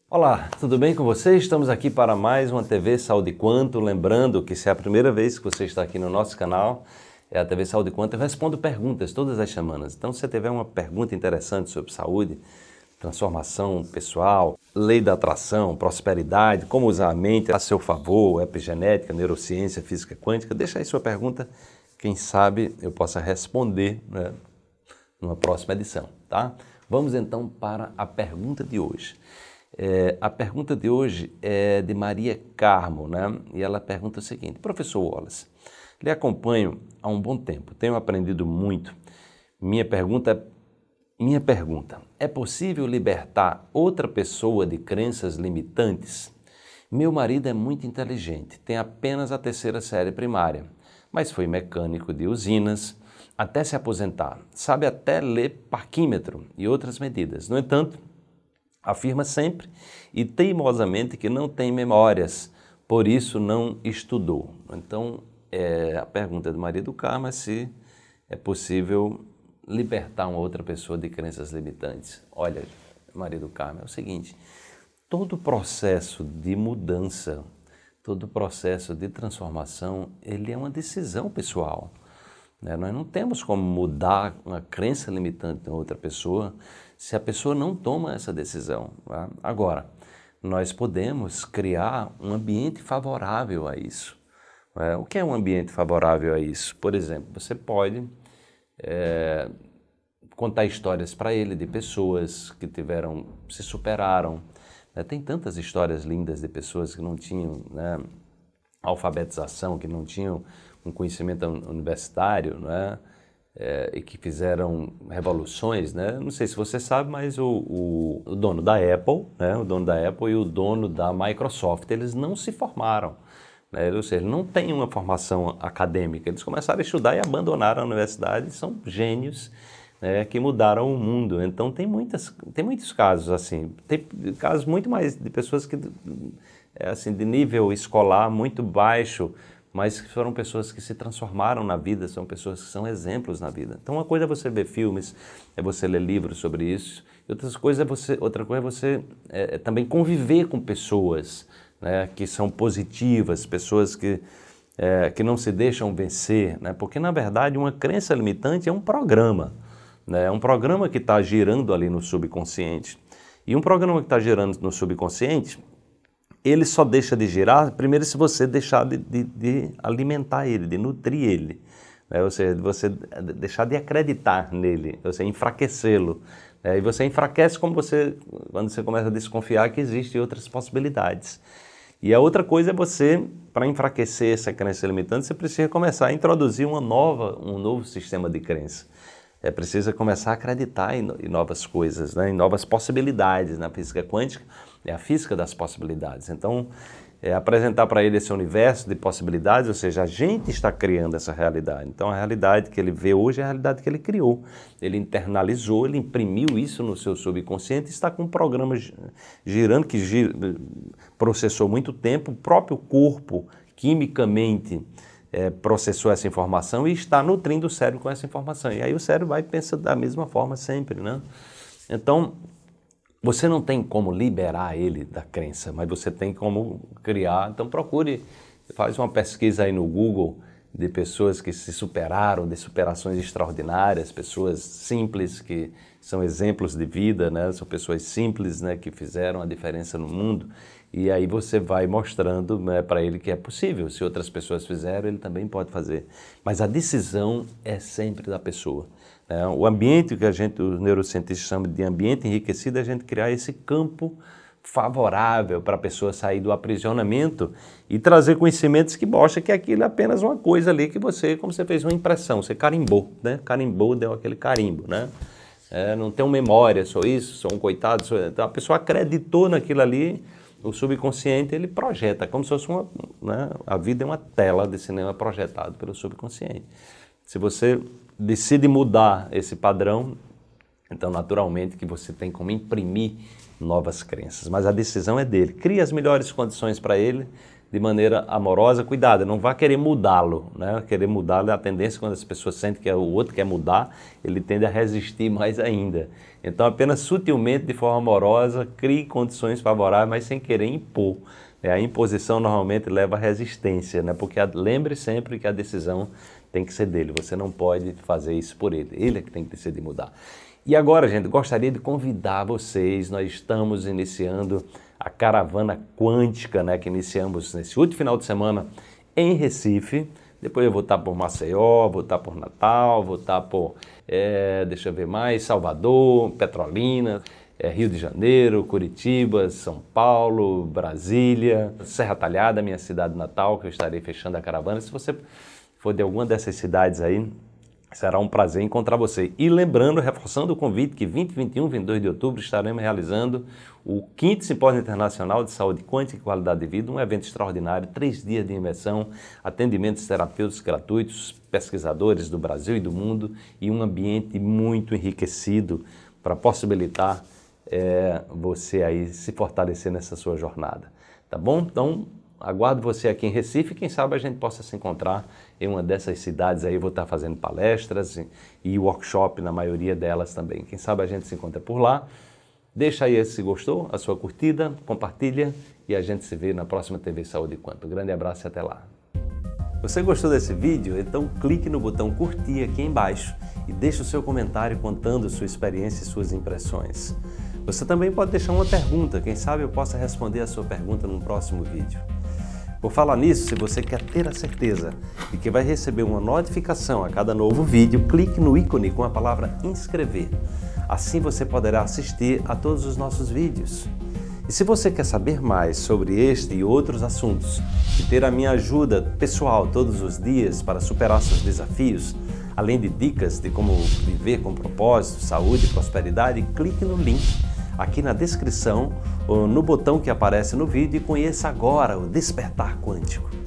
Olá, tudo bem com você? Estamos aqui para mais uma TV Saúde Quanto. Lembrando que se é a primeira vez que você está aqui no nosso canal, é a TV Saúde Quanto. Eu respondo perguntas todas as semanas. Então, se você tiver uma pergunta interessante sobre saúde, transformação pessoal, lei da atração, prosperidade, como usar a mente a seu favor, epigenética, neurociência, física quântica, deixa aí sua pergunta. Quem sabe eu possa responder, né, numa próxima edição, tá? Vamos então para a pergunta de hoje. A pergunta de hoje é de Maria Carmo, né? E ela pergunta o seguinte: Professor Wallace, lhe acompanho há um bom tempo, tenho aprendido muito. Minha pergunta, é possível libertar outra pessoa de crenças limitantes? Meu marido é muito inteligente, tem apenas a terceira série primária, mas foi mecânico de usinas até se aposentar, sabe até ler parquímetro e outras medidas. No entanto, afirma sempre e teimosamente que não tem memórias, por isso não estudou. Então, a pergunta do marido Carmo é se é possível libertar uma outra pessoa de crenças limitantes. Olha, marido Carmo, é o seguinte: todo processo de mudança, todo processo de transformação, ele é uma decisão pessoal. Nós não temos como mudar uma crença limitante de outra pessoa se a pessoa não toma essa decisão. Tá? Agora, nós podemos criar um ambiente favorável a isso. O que é um ambiente favorável a isso? Por exemplo, você pode contar histórias para ele de pessoas que se superaram. Tem tantas histórias lindas de pessoas que não tinham, né, alfabetização, que não tinham um conhecimento universitário, né, e que fizeram revoluções, né? Não sei se você sabe, mas o dono da Apple, né, o dono da Apple e o dono da Microsoft, eles não se formaram, né? Ou seja, não têm uma formação acadêmica. Eles começaram a estudar e abandonaram a universidade, são gênios, né, que mudaram o mundo. Então tem muitos casos assim, tem casos muito mais de pessoas que assim, de nível escolar muito baixo, mas que foram pessoas que se transformaram na vida, são pessoas que são exemplos na vida. Então uma coisa é você ver filmes, é você ler livros sobre isso, e outra coisa é você também conviver com pessoas, né, que são positivas, pessoas que não se deixam vencer, né, porque na verdade uma crença limitante é um programa, né, é um programa que está girando ali no subconsciente. E um programa que está girando no subconsciente, ele só deixa de girar, primeiro, se você deixar de alimentar ele, de nutrir ele, né? Ou seja, você deixar de acreditar nele, você enfraquecê-lo. E você enfraquece quando você começa a desconfiar que existem outras possibilidades. E a outra coisa é você, para enfraquecer essa crença limitante, você precisa começar a introduzir um novo sistema de crença. Precisa começar a acreditar em novas coisas, né? Em novas possibilidades. Na física quântica é a física das possibilidades. Então, apresentar para ele esse universo de possibilidades, ou seja, a gente está criando essa realidade. Então, a realidade que ele vê hoje é a realidade que ele criou. Ele internalizou, ele imprimiu isso no seu subconsciente e está com um programa girando, processou muito tempo, o próprio corpo, quimicamente, processou essa informação e está nutrindo o cérebro com essa informação. E aí o cérebro vai pensar da mesma forma sempre, né? Então, você não tem como liberar ele da crença, mas você tem como criar. Então faz uma pesquisa aí no Google de pessoas que se superaram, de superações extraordinárias, pessoas simples que são exemplos de vida, né? São pessoas simples, né, que fizeram a diferença no mundo. E aí você vai mostrando, né, para ele que é possível. Se outras pessoas fizeram, ele também pode fazer. Mas a decisão é sempre da pessoa. O ambiente que os neurocientistas chamam de ambiente enriquecido, é a gente criar esse campo favorável para a pessoa sair do aprisionamento e trazer conhecimentos que mostram que aquilo é apenas uma coisa ali que como você fez uma impressão, você carimbou, né? Carimbou, deu aquele carimbo, né? Não tenho memória, sou isso, sou um coitado. Então a pessoa acreditou naquilo ali, o subconsciente ele projeta, como se fosse né? A vida é uma tela de cinema projetado pelo subconsciente. Se você decide mudar esse padrão, então naturalmente que você tem como imprimir novas crenças, mas a decisão é dele. Cria as melhores condições para ele, de maneira amorosa. Cuidado, não vá querer mudá-lo, né? Querer mudá-lo é a tendência quando as pessoas sentem que o outro quer mudar, ele tende a resistir mais ainda. Então, apenas sutilmente, de forma amorosa, crie condições favoráveis, mas sem querer impor. A imposição normalmente leva à resistência, né? Porque lembre sempre que a decisão tem que ser dele, você não pode fazer isso por ele é que tem que decidir mudar. E agora, gente, gostaria de convidar vocês, nós estamos iniciando a caravana quântica, né, que iniciamos nesse último final de semana em Recife. Depois eu vou estar por Maceió, vou estar por Natal, vou estar por, deixa eu ver mais, Salvador, Petrolina, Rio de Janeiro, Curitiba, São Paulo, Brasília, Serra Talhada, minha cidade natal, que eu estarei fechando a caravana. Se você for de alguma dessas cidades aí, será um prazer encontrar você. E lembrando, reforçando o convite, que 20, 21, 22 de outubro estaremos realizando o 5º Simpósio Internacional de Saúde Quântica e Qualidade de Vida, um evento extraordinário, 3 dias de imersão, atendimentos terapêuticos gratuitos, pesquisadores do Brasil e do mundo e um ambiente muito enriquecido para possibilitar você aí se fortalecer nessa sua jornada. Tá bom? Então, aguardo você aqui em Recife, quem sabe a gente possa se encontrar em uma dessas cidades aí, vou estar fazendo palestras e workshop na maioria delas também. Quem sabe a gente se encontra por lá. Deixa aí se gostou, a sua curtida, compartilha e a gente se vê na próxima TV Saúde Quanto. Um grande abraço e até lá. Você gostou desse vídeo? Então clique no botão curtir aqui embaixo e deixe o seu comentário contando sua experiência e suas impressões. Você também pode deixar uma pergunta, quem sabe eu possa responder a sua pergunta num próximo vídeo. Por falar nisso, se você quer ter a certeza de que vai receber uma notificação a cada novo vídeo, clique no ícone com a palavra inscrever. Assim você poderá assistir a todos os nossos vídeos. E se você quer saber mais sobre este e outros assuntos e ter a minha ajuda pessoal todos os dias para superar seus desafios, além de dicas de como viver com propósito, saúde e prosperidade, clique no link aqui na descrição ou no botão que aparece no vídeo e conheça agora o Despertar Quântico.